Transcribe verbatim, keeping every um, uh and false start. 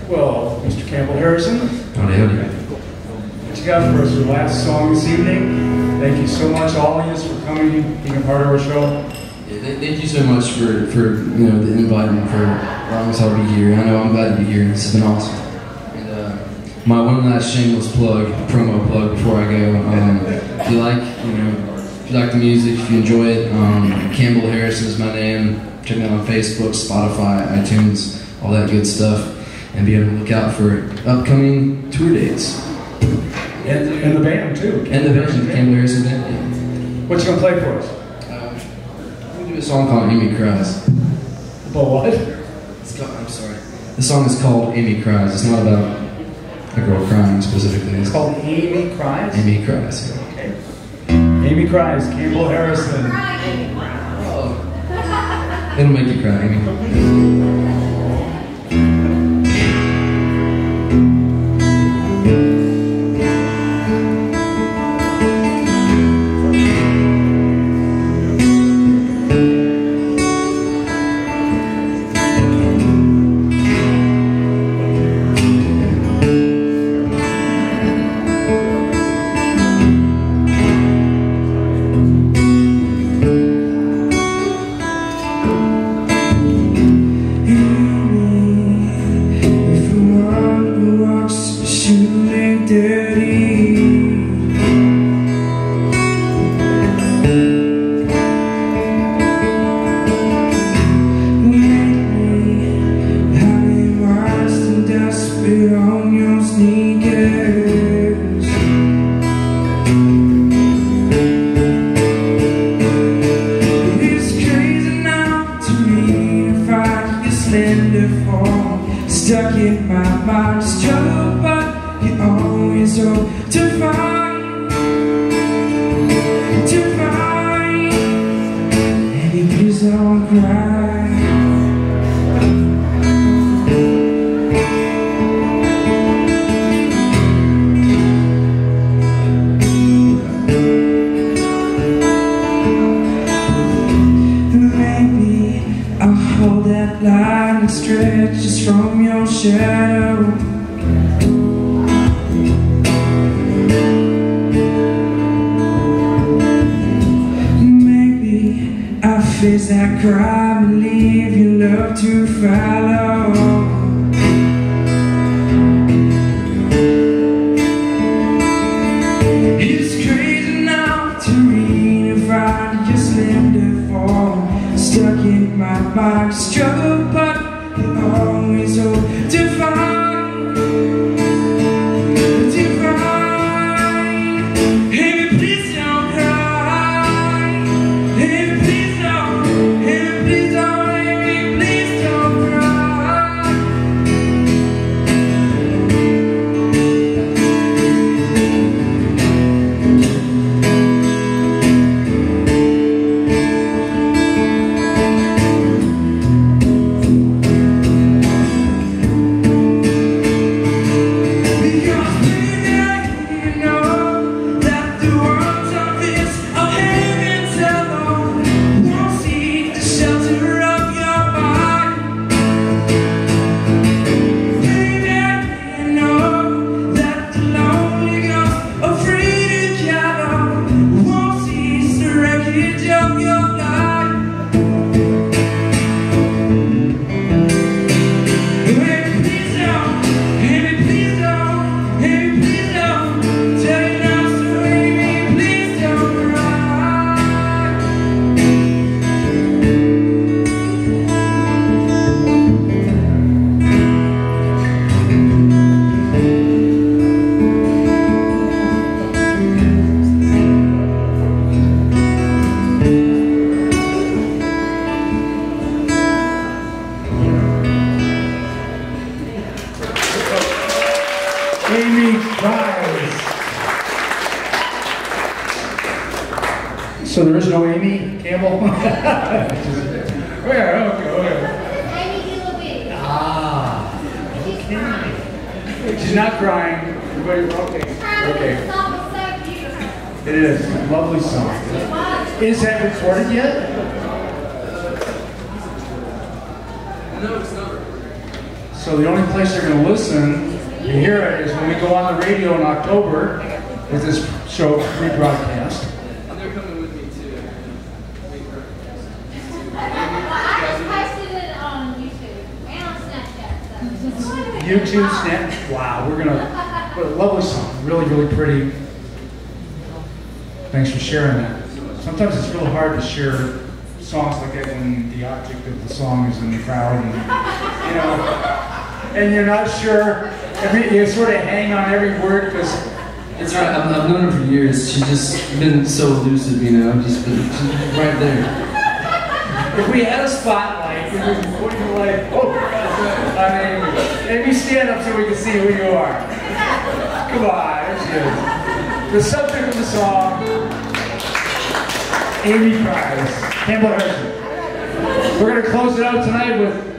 Well, Mister Campbell Harrison, Howdy, howdy. what you got for us? Your last song this evening. Thank you so much, all of you, for coming, being a part of our show. Yeah, th thank you so much for, for you know, the invite and for allowing us all to be here. I know I'm glad to be here. This has been awesome. And uh, my one last shameless plug, promo plug before I go. Um, if you like, you know, if you like the music, if you enjoy it, um, Campbell Harrison is my name. Check me out on Facebook, Spotify, iTunes, all that good stuff. And be able to look out for upcoming tour dates. And, and the band, too. And the band, Campbell Harrison Band. Yeah. What you going to play for us? Uh, we do a song called Amy Cries. About what? It's called, I'm sorry. The song is called Amy Cries. It's not about a girl crying specifically. It's called Amy Cries? Amy Cries, yeah. Okay. Amy Cries, Campbell Harrison. Oh. It'll make you cry, Amy. Stuck in my mind, struggle, but you always hope to find, to find. Baby, please don't cry. Maybe I'll hold that line and stretch just from your shadow. Maybe I'll face that crime and leave your love to follow. It's crazy now to redefine your slender form. Stuck in my mind, struggle, but you always hope to find, to find. Baby, please don't cry. Baby, please don't. Baby, please don't. Baby, please don't cry. Amy Cries. So there is no Amy Campbell? Where? Okay, okay. Ah, okay. She's not crying. Everybody, okay. Okay. It is. Lovely song. Is that recorded yet? No, it's not. So the only place they're going to listen to hear it is when we go on the radio in October with this show rebroadcast. And they're coming with me too. I posted it on YouTube and on Snapchat. So. YouTube, Snap. Wow, we're gonna. What a lovely song. Really, really pretty. Thanks for sharing that. Sometimes it's really hard to share songs like that when the object of the song is in the crowd, and you know, and you're not sure. Every, you sort of hang on every word because It's right. I've, I've known her for years. She's just been so elusive, you know. Just been she's right there. if we had a spotlight, we would be putting the light. Oh, I mean, maybe stand up so we can see who you are. Come on, there she is. The subject of the song, Amy Price, Campbell Hershey. We're going to close it out tonight with